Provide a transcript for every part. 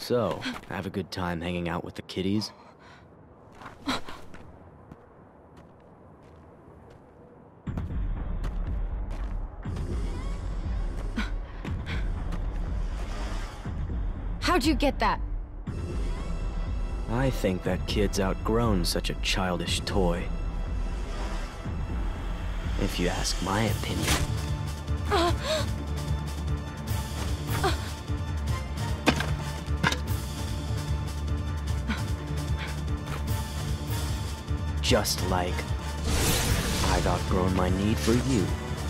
So, have a good time hanging out with the kiddies? How'd you get that? I think that kid's outgrown such a childish toy. If you ask my opinion. Just like I've outgrown my need for you.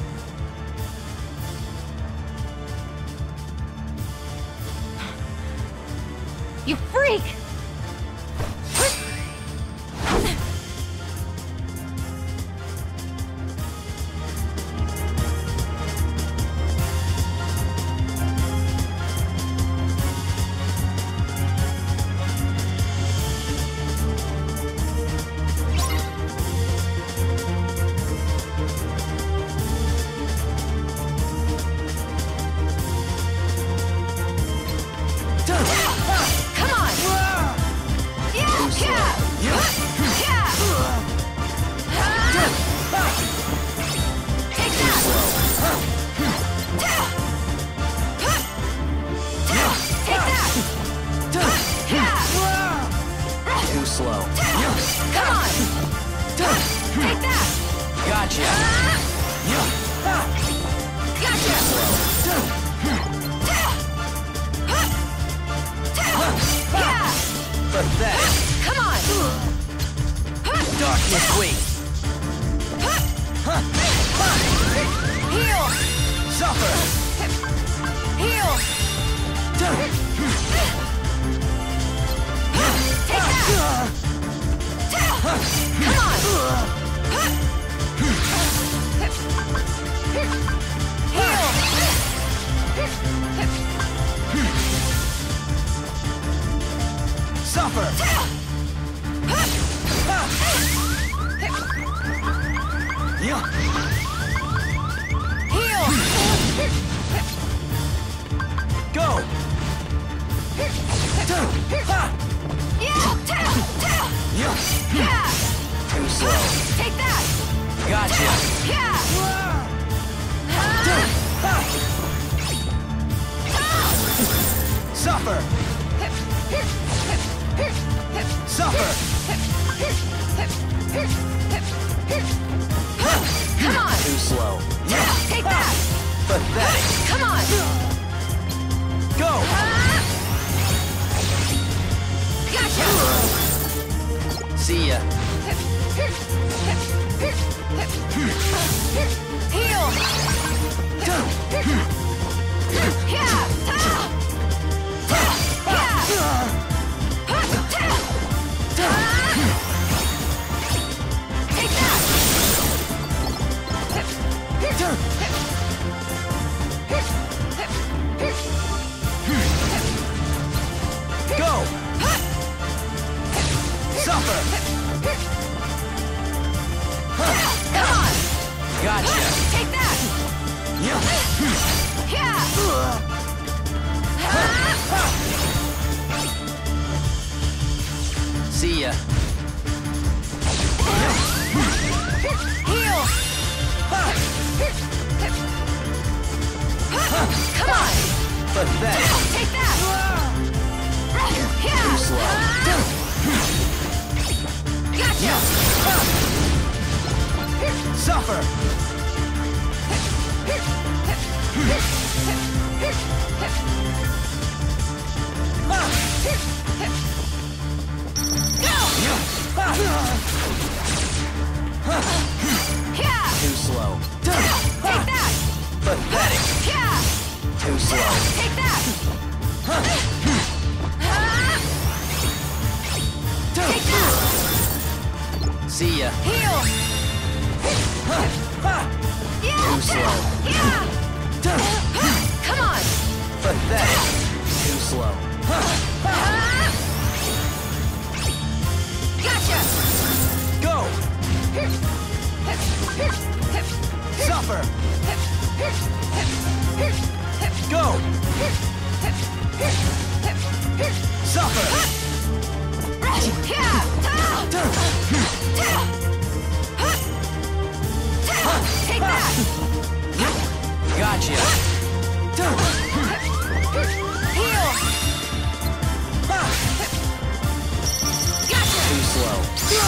You freak! Suffer! Take that! Gotcha! Heal! Gotcha! Too slow.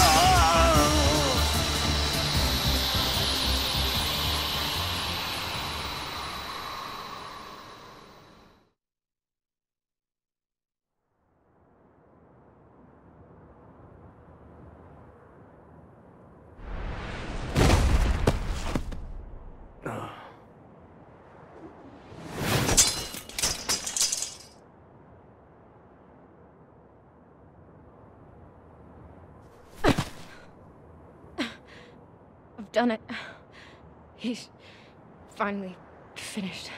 I've done it. He's finally finished.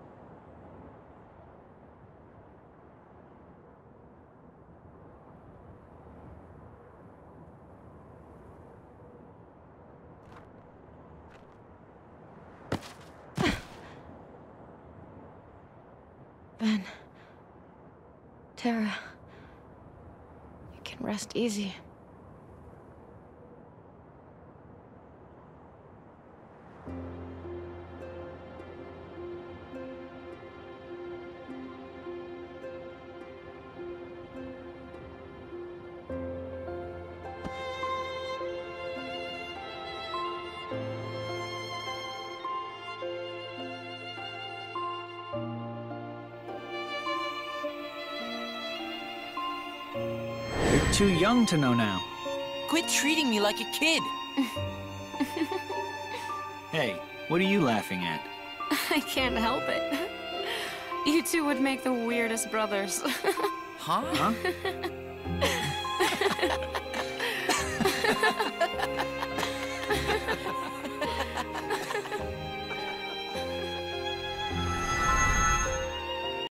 Ben, Tara, you can rest easy. You're too young to know now. Quit treating me like a kid. Hey, what are you laughing at? I can't help it. You two would make the weirdest brothers. Huh?